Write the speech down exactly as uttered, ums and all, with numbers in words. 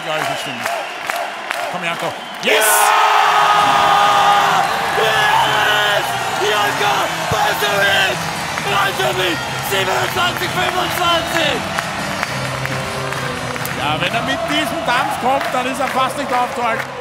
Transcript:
glaube ich, nicht stimmen. Komm, Janko. Yes! Ja! Yes! Janko Bozovic! Bozovic! siebenundzwanzig fünfundzwanzig! Ja, wenn er mit diesem Dampf kommt, dann ist er fast nicht aufzuhalten.